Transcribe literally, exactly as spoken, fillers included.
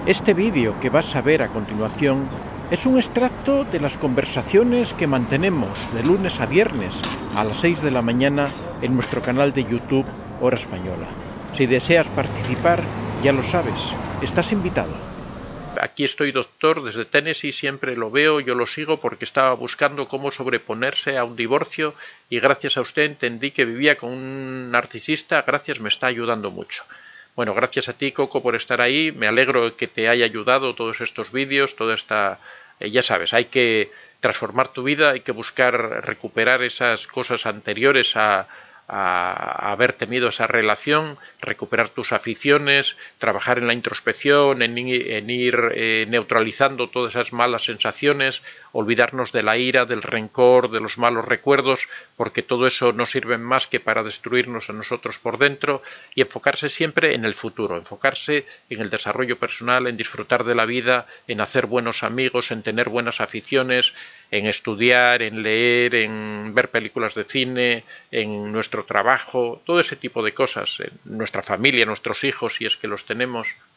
Este vídeo que vas a ver a continuación es un extracto de las conversaciones que mantenemos de lunes a viernes a las seis de la mañana en nuestro canal de YouTube Hora Española. Si deseas participar, ya lo sabes, estás invitado. Aquí estoy, doctor, desde Tennessee, siempre lo veo, yo lo sigo porque estaba buscando cómo sobreponerse a un divorcio y gracias a usted entendí que vivía con un narcisista, gracias, me está ayudando mucho. Bueno, gracias a ti, Coco, por estar ahí, me alegro que te haya ayudado todos estos vídeos, toda esta... Eh, ya sabes, hay que transformar tu vida, hay que buscar recuperar esas cosas anteriores a... a haber tenido esa relación, recuperar tus aficiones, trabajar en la introspección, en ir, en ir eh, neutralizando todas esas malas sensaciones, olvidarnos de la ira, del rencor, de los malos recuerdos, porque todo eso no sirve más que para destruirnos a nosotros por dentro, y enfocarse siempre en el futuro, enfocarse en el desarrollo personal, en disfrutar de la vida, en hacer buenos amigos, en tener buenas aficiones, en estudiar, en leer, en ver películas de cine, en nuestro trabajo, todo ese tipo de cosas, en nuestra familia, nuestros hijos, si es que los tenemos.